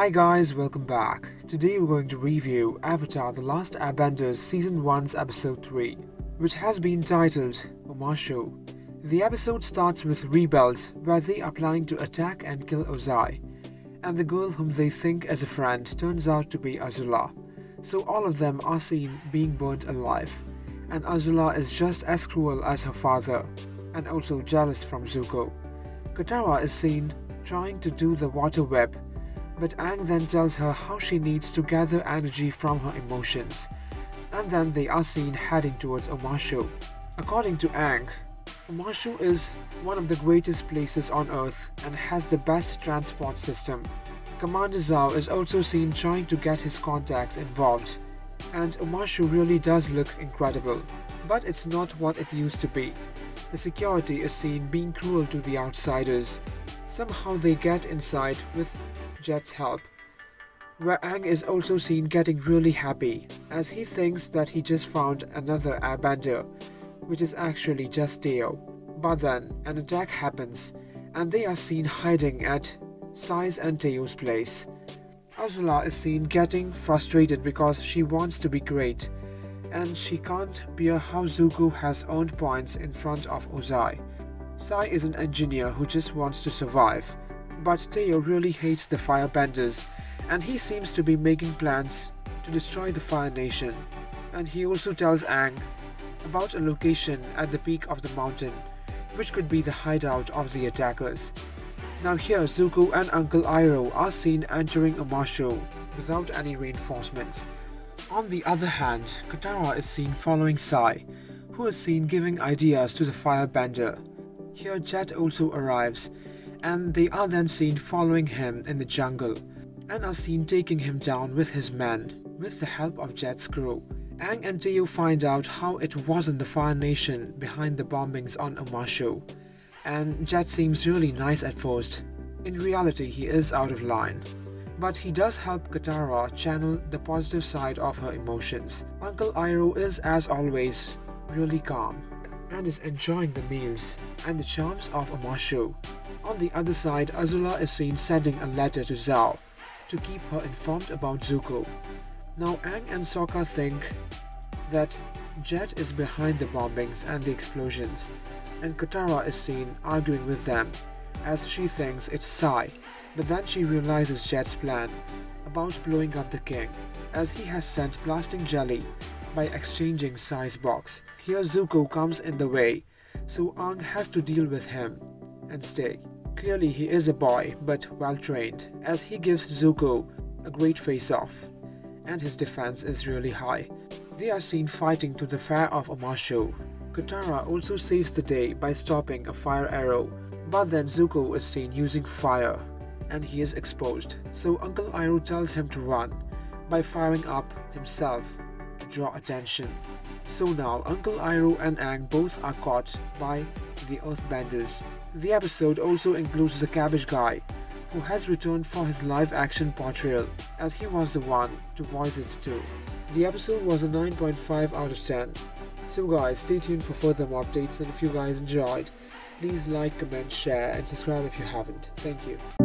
Hi guys, welcome back. Today we're going to review Avatar: The Last Airbenders Season 1's Episode 3, which has been titled Omashu. The episode starts with rebels, where they are planning to attack and kill Ozai, and the girl whom they think is a friend turns out to be Azula. So all of them are seen being burnt alive, and Azula is just as cruel as her father, and also jealous from Zuko. Katara is seen trying to do the water web, but Aang then tells her how she needs to gather energy from her emotions, and then they are seen heading towards Omashu. According to Aang, Omashu is one of the greatest places on Earth and has the best transport system. Commander Zhao is also seen trying to get his contacts involved, and Omashu really does look incredible, but it's not what it used to be. The security is seen being cruel to the outsiders. Somehow they get inside with Jet's help, where Aang is also seen getting really happy as he thinks that he just found another airbender, which is actually just Teo. But then an attack happens and they are seen hiding at Sai's and Teo's place. Azula is seen getting frustrated because she wants to be great, and she can't bear how Zuko has earned points in front of Ozai. Sai is an engineer who just wants to survive, but Teo really hates the Firebenders, and he seems to be making plans to destroy the Fire Nation. And he also tells Aang about a location at the peak of the mountain, which could be the hideout of the attackers. Now here Zuko and Uncle Iroh are seen entering Omashu without any reinforcements. On the other hand, Katara is seen following Sai, who is seen giving ideas to the Firebender. Here Jet also arrives, and they are then seen following him in the jungle, and are seen taking him down with his men, with the help of Jet's crew. Aang and Teo find out how it wasn't the Fire Nation behind the bombings on Omashu, and Jet seems really nice at first. In reality, he is out of line, but he does help Katara channel the positive side of her emotions. Uncle Iroh is, as always, really calm, and is enjoying the meals and the charms of Omashu. On the other side, Azula is seen sending a letter to Zhao to keep her informed about Zuko. Now Aang and Sokka think that Jet is behind the bombings and the explosions, and Katara is seen arguing with them as she thinks it's Sai, but then she realizes Jet's plan about blowing up the king, as he has sent blasting jelly by exchanging Sai's box. Here Zuko comes in the way, so Aang has to deal with him and stay. Clearly he is a boy, but well trained, as he gives Zuko a great face-off, and his defense is really high. They are seen fighting to the fair of Omashu. Katara also saves the day by stopping a fire arrow, but then Zuko is seen using fire, and he is exposed, so Uncle Iroh tells him to run by firing up himself to draw attention. So now Uncle Iroh and Aang both are caught by the Earthbenders. The episode also includes the Cabbage Guy, who has returned for his live-action portrayal, as he was the one to voice it too. The episode was a 9.5 out of 10. So guys, stay tuned for further more updates, and if you guys enjoyed, please like, comment, share and subscribe if you haven't. Thank you.